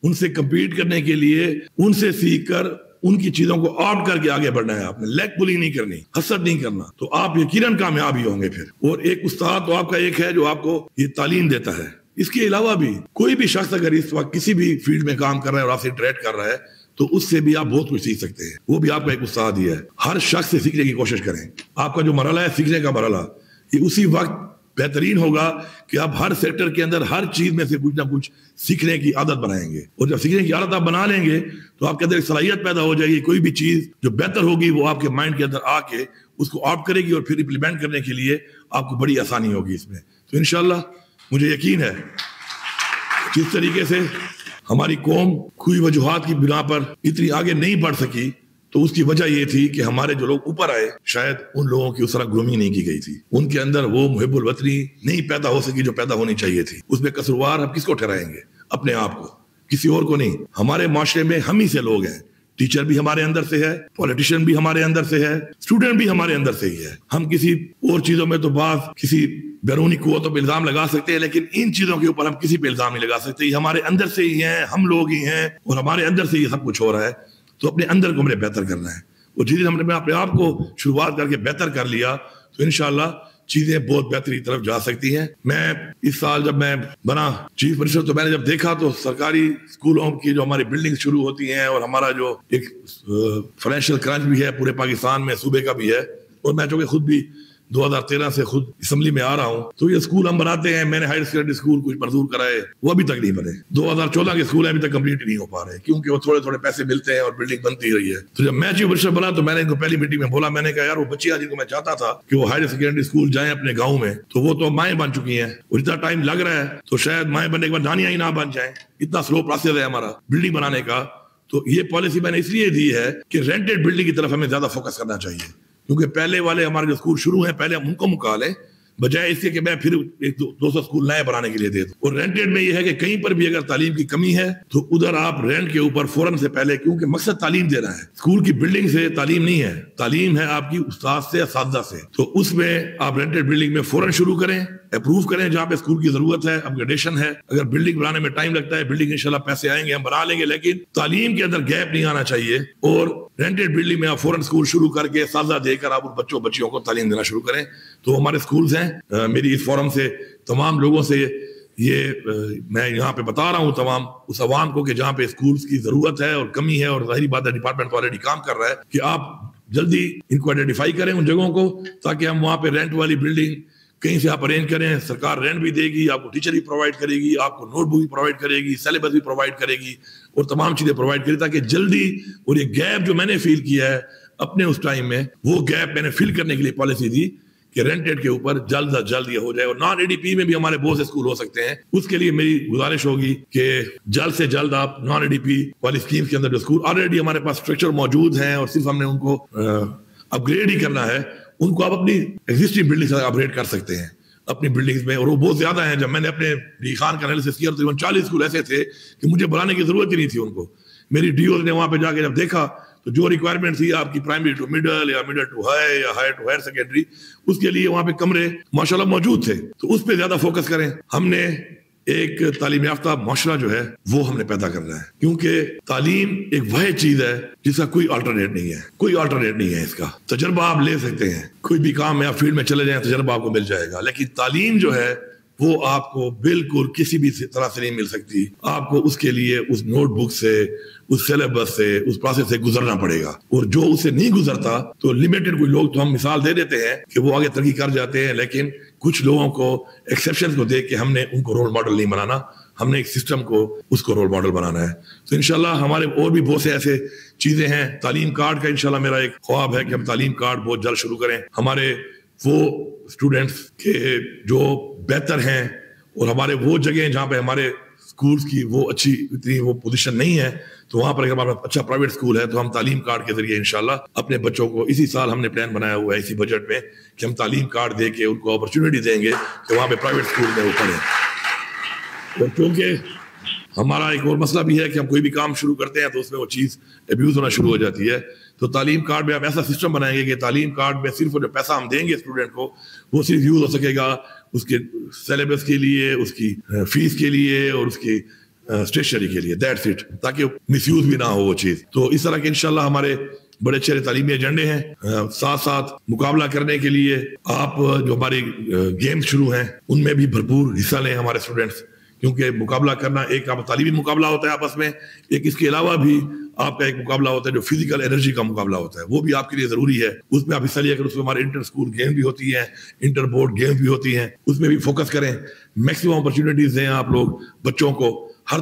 उनसे कम्पीट करने के लिए उनसे सीख कर उनकी चीजों को ऑप्ट करके आगे बढ़ना है। आपने लेग पुलिंग नहीं करनी, हसद नहीं करना, तो आप यकीनन कामयाब ही होंगे फिर। और एक उस्ताद तो आपका एक है जो आपको ये तालीम देता है। इसके अलावा भी कोई भी शख्स अगर इस वक्त किसी भी फील्ड में काम कर रहा है और आपसे इंटरेक्ट कर रहा है तो उससे भी आप बहुत कुछ सीख सकते हैं। वो भी आपका एक उस्ताद ही है। हर शख्स से सीखने की कोशिश करें। आपका जो मरहला है सीखने का मरहला, ये उसी वक्त बेहतरीन होगा कि आप हर सेक्टर के अंदर हर चीज में से कुछ ना कुछ सीखने की आदत बनाएंगे। और जब सीखने की आदत आप बना लेंगे तो आपके अंदर एक सलाहियत पैदा हो जाएगी। कोई भी चीज जो बेहतर होगी वो आपके माइंड के अंदर आके उसको ऑप्ट करेगी और फिर इंप्लीमेंट करने के लिए आपको बड़ी आसानी होगी इसमें। तो इंशाल्लाह मुझे यकीन है जिस तरीके से हमारी कौम कोई वजूहात की बिना पर इतनी आगे नहीं बढ़ सकी तो उसकी वजह ये थी कि हमारे जो लोग ऊपर आए शायद उन लोगों की उस तरह ग्रूमिंग नहीं की गई थी। उनके अंदर वो मुहिब्बुल वतनी नहीं पैदा हो सकी जो पैदा होनी चाहिए थी। उसमें कसूरवार हम किसको ठहराएंगे? अपने आप को, किसी और को नहीं। हमारे माशरे में हम ही से लोग हैं। टीचर भी हमारे अंदर से है, पॉलिटिशियन भी हमारे अंदर से है, स्टूडेंट भी हमारे अंदर से ही है। हम किसी और चीजों में तो बात किसी बैरूनी कुव्वतों पर इल्जाम लगा सकते हैं, लेकिन इन चीजों के ऊपर हम किसी पे इल्जाम नहीं लगा सकते। हमारे अंदर से ही है, हम लोग ही हैं और हमारे अंदर से ही सब कुछ हो रहा है। तो अपने अंदर को हमने बेहतर करना है। और जिस दिन हमने अपने आप को शुरुआत करके बेहतर कर लिया तो इंशाल्लाह चीजें बहुत बेहतरी तरफ जा सकती हैं। मैं इस साल जब मैं बना चीफ मिनिस्टर तो मैंने जब देखा तो सरकारी स्कूलों की जो हमारी बिल्डिंग शुरू होती हैं और हमारा जो एक फाइनेंशियल क्रंच भी है पूरे पाकिस्तान में, सूबे का भी है, और मैं चूंकि खुद भी 2013 से खुद असेंबली में आ रहा हूँ, तो ये स्कूल हम बनाते हैं। मैंने हायर सेकेंडरी स्कूल कुछ मंजूर कराए, वो अभी तक नहीं बने। 2014 के स्कूल अभी तक कंप्लीट नहीं हो पा रहे क्योंकि वो थोड़े थोड़े पैसे मिलते हैं और बिल्डिंग बनती रही है। तो जब मैं चीफ मिनिस्टर बना तो मैंने इनको पहली मीटिंग में बोला, मैंने कहा यार वो बच्चियां जिनको मैं चाहता था कि वो हायर सेकेंडरी स्कूल जाएं अपने गाँव में, तो वो तो माएँ बन चुकी हैं और इतना टाइम लग रहा है तो शायद माएँ बनने के बाद नानियां ही ना बन जाए। इतना स्लो प्रोसेस है हमारा बिल्डिंग बनाने का। तो ये पॉलिसी मैंने इसलिए दी है कि रेंटेड बिल्डिंग की तरफ हमें ज्यादा फोकस करना चाहिए, क्योंकि पहले वाले हमारे जो स्कूल शुरू हैं पहले हम उनको मुका लें, बजाय इसके कि मैं फिर 200 स्कूल नए बनाने के लिए दे दूं। और रेंटेड में ये है कि कहीं पर भी अगर तालीम की कमी है तो उधर आप रेंट के ऊपर फौरन से पहले, क्योंकि मकसद तालीम देना है। स्कूल की बिल्डिंग से तालीम नहीं है, तालीम है आपकी उस्ताद से, असातिज़ा से। तो उसमें आप रेंटेड बिल्डिंग में फौरन शुरू करें, अप्रूव करें जहां पे स्कूल की जरूरत है, अपग्रेडेशन है। अगर बिल्डिंग बनाने में टाइम लगता है, बिल्डिंग इंशाल्लाह पैसे आएंगे, हम बना लेंगे, लेकिन तालीम के अंदर गैप नहीं आना चाहिए। और रेंटेड बिल्डिंग में आप फौरन स्कूल शुरू करके साजा देकर आप उन बच्चियों को तालीम देना शुरू करें। तो हमारे स्कूल्स हैं, मेरी इस फोरम से तमाम लोगों से ये मैं यहाँ पे बता रहा हूँ तमाम उस अवाम को कि जहाँ पे स्कूल्स की जरूरत है और कमी है, और जाहिर बात है डिपार्टमेंट ऑलरेडी काम कर रहा है कि आप जल्दी इनको आइडेंटिफाई करें उन जगहों को, ताकि हम वहाँ पे रेंट वाली बिल्डिंग कहीं से आप अरेंज करें। सरकार रेंट भी देगी, आपको टीचर भी प्रोवाइड करेगी, आपको नोटबुक भी प्रोवाइड करेगी, सिलेबस भी प्रोवाइड करेगी और तमाम चीजें प्रोवाइड करेगी, ताकि जल्दी, और ये गैप जो मैंने फील किया है अपने उस टाइम में, वो गैप मैंने फिल करने के लिए पॉलिसी दी कि रेंटेड के ऊपर जल्द से जल्द ये हो जाए। और नॉन एडीपी में भी हमारे बहुत से स्कूल हो सकते हैं। उसके लिए मेरी गुजारिश होगी कि जल्द से जल्द आप नॉन एडीपी वाली स्कीम के अंदर जो स्कूल ऑलरेडी हमारे पास स्ट्रक्चर मौजूद हैं और सिर्फ हमने उनको अपग्रेड ही करना है, उनको आप अपनी एग्जिस्टिंग बिल्डिंग से अपग्रेड कर सकते हैं अपनी बिल्डिंग्स में। और वो बहुत ज्यादा है। जब मैंने अपने डी खान का एनालिसिस किया तो 40 स्कूल ऐसे थे कि मुझे बनाने की जरूरत ही नहीं थी उनको। मेरी डीओ ने वहां पे जाके जब देखा तो जो रिक्वायरमेंट थी आपकी प्राइमरी टू मिडल या मिडल टू हाई या हाई टू हायर सेकेंडरी, उसके लिए वहां पे कमरे माशाल्लाह मौजूद थे। तो उस पर ज्यादा फोकस करें। हमने एक तालीम याफ्ता माशरा जो है वो हमने पैदा करना है, क्योंकि तालीम एक वह चीज है जिसका कोई अल्टरनेट नहीं है, कोई अल्टरनेट नहीं है इसका। तजर्बा आप ले सकते हैं, कोई भी काम में आप फील्ड में चले जाएं तजर्बा आपको मिल जाएगा, लेकिन तालीम जो है वो आपको बिल्कुल किसी भी तरह से नहीं मिल सकती। आपको उसके लिए उस नोटबुक से, उस सिलेबस से, उस प्रोसेस से गुजरना पड़ेगा। और जो उससे नहीं गुजरता तो लिमिटेड कोई लोग तो हम मिसाल दे देते हैं कि वो आगे तरक्की कर जाते हैं, लेकिन कुछ लोगों को एक्सेप्शन को देख के हमने उनको रोल मॉडल नहीं बनाना, हमने एक सिस्टम को उसको रोल मॉडल बनाना है। तो इंशाल्लाह हमारे और भी बहुत से ऐसे चीजें हैं। तालीम कार्ड का इंशाल्लाह मेरा एक ख्वाब है कि हम तालीम कार्ड बहुत जल्द शुरू करें। हमारे वो स्टूडेंट्स के जो बेहतर हैं और हमारे वो जगह जहाँ पे हमारे स्कूल्स की वो अच्छी इतनी वो पोजीशन नहीं है, तो वहां पर अगर हमारा अच्छा प्राइवेट स्कूल है तो हम तालीम कार्ड के जरिए इंशाल्लाह अपने बच्चों को, इसी साल हमने प्लान बनाया हुआ है इसी बजट में कि हम तालीम कार्ड दे के उनको अपॉर्चुनिटी देंगे कि वहां पे प्राइवेट स्कूल में वो पढ़ें। और क्योंकि हमारा एक और मसला भी है कि हम कोई भी काम शुरू करते हैं तो उसमें वो चीज़ अब्यूज होना शुरू हो जाती है। तो तालीम कार्ड में हम ऐसा सिस्टम बनाएंगे कि तालीम कार्ड में सिर्फ जो पैसा हम देंगे स्टूडेंट को वो सिर्फ यूज हो सकेगा उसके सिलेबस के लिए, उसकी फीस के लिए और उसकी स्टेशनरी के लिए, दैट्स इट, ताकि मिसयूज भी ना हो वो चीज। तो इस तरह के इंशाल्लाह हमारे बड़े अच्छे तालीमी एजेंडे हैं। साथ साथ मुकाबला करने के लिए आप जो हमारी गेम्स शुरू हैं उनमें भी भरपूर हिस्सा लें हमारे स्टूडेंट्स, क्योंकि मुकाबला करना एक आप तालीमी मुकाबला होता है आपस में, एक इसके अलावा भी आपका एक मुकाबला होता है जो फिजिकल एनर्जी का मुकाबला होता है, वो भी आपके लिए जरूरी है। उसमें आप हिस्सा लिया करें, उसमें हमारे इंटर स्कूल गेम भी होती है, इंटर बोर्ड गेम्स भी होती हैं, उसमें भी फोकस करें। मैक्सिमम अपॉर्चुनिटीज दें आप लोग बच्चों को हर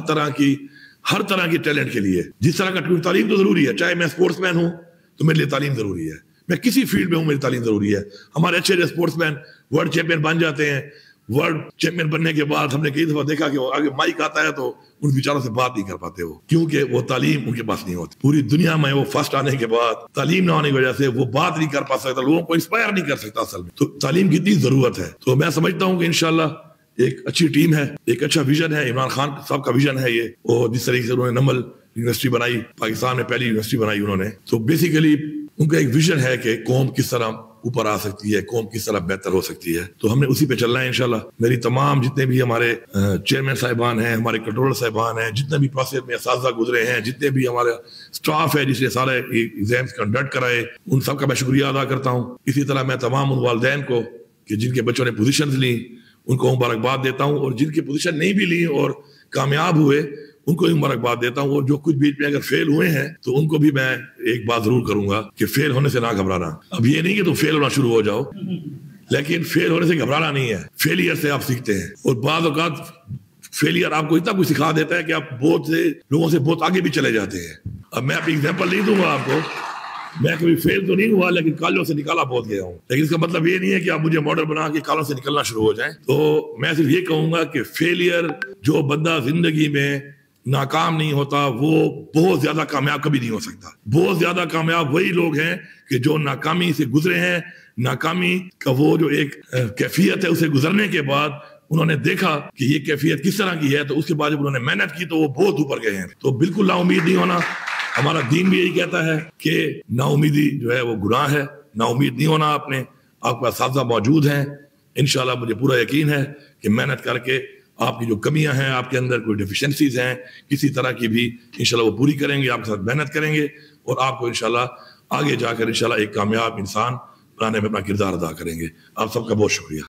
तरह की टैलेंट के लिए। जिस तरह का तालीम तो जरूरी है, चाहे मैं स्पोर्ट्समैन हूं तो मेरे लिए तालीम जरूरी है, मैं किसी फील्ड में हूं मेरी तालीम जरूरी है। हमारे अच्छे स्पोर्ट्समैन वर्ल्ड चैंपियन बन जाते हैं, वर्ल्ड चैंपियन बनने के बाद हमने कई दफा देखा कि वो आगे माइक आता है तो उन विचारों से बात नहीं कर पाते वो, क्योंकि वो तालीम उनके पास नहीं होती। पूरी दुनिया में वो फर्स्ट आने के बाद तालीम ना होने की वजह से वो बात नहीं कर पा सकता, लोगों को इंस्पायर नहीं कर सकता असल में। तो तालीम की इतनी जरूरत है। तो मैं समझता हूँ कि इंशाल्लाह एक अच्छी टीम है, एक अच्छा विजन है, इमरान खान साहब का विजन है ये, और जिस तरीके से उन्होंने नमल यूनिवर्सिटी बनाई, पाकिस्तान में पहली यूनिवर्सिटी बनाई उन्होंने, तो बेसिकली उनका एक विजन है कि कौम किस तरह ऊपर आ सकती है, कौम किस तरह बेहतर हो सकती है। तो हमने उसी पे चलना है इंशाल्लाह। मेरी तमाम जितने भी हमारे चेयरमैन साहिबान हैं, हमारे कंट्रोलर साहिबान हैं, जितने भी प्रोसेस में असातिज़ा गुजरे हैं, जितने भी हमारा स्टाफ है जिसने सारे एग्जाम्स कंडक्ट कराए, उन सब का मैं शुक्रिया अदा करता हूँ। इसी तरह मैं तमाम उन वालिदैन को कि जिनके बच्चों ने पोजीशन ली उनको मुबारकबाद देता हूँ, और जिनकी पोजीशन नहीं भी ली और कामयाब हुए उनको भी मुबारकबाद देता हूँ। और जो कुछ बीच में अगर फेल हुए हैं तो उनको भी मैं एक बात जरूर करूंगा कि फेल होने से ना घबराना। अब ये नहीं कि तुम फेल होना शुरू हो जाओ, लेकिन फेल होने से घबराना नहीं है, फेलियर से आप सीखते हैं। और बाद औक़ात फेलियर आपको इतना कुछ सिखा देता है कि आप बहुत से लोगों से बहुत आगे भी चले जाते हैं। अब मैं अपनी एग्जाम्पल नहीं दूंगा आपको, मैं कभी फेल तो नहीं हुआ लेकिन कालों से निकाला बहुत गया हूँ, लेकिन इसका मतलब ये नहीं है कि आप मुझे मॉडल बना के कालों से निकलना शुरू हो जाएं। तो मैं सिर्फ ये कहूंगा कि फेलियर, जो बंदा जिंदगी में नाकाम नहीं होता वो बहुत ज्यादा कामयाब कभी नहीं हो सकता। बहुत ज्यादा कामयाब वही लोग हैं कि जो नाकामी से गुजरे हैं, नाकामी का वो जो एक कैफियत है उसे गुजरने के बाद उन्होंने देखा कि ये कैफियत किस तरह की है, तो उसके बाद जब उन्होंने मेहनत की तो वो बहुत ऊपर गए हैं। तो बिल्कुल नाउमीद नहीं होना, हमारा दीन भी यही कहता है कि नाउमीदी जो है वो गुनाह है। नाउमीद नहीं होना आपने, आपके पास साथ मौजूद हैं। इंशाल्लाह मुझे पूरा यकीन है कि मेहनत करके आपकी जो कमियां हैं, आपके अंदर कोई डेफिशिएंसीज हैं किसी तरह की भी, इंशाल्लाह वो पूरी करेंगे, आपके साथ मेहनत करेंगे और आपको इंशाल्लाह आगे जाकर इंशाल्लाह एक कामयाब इंसान बनाने में अपना किरदार अदा करेंगे। आप सबका बहुत शुक्रिया।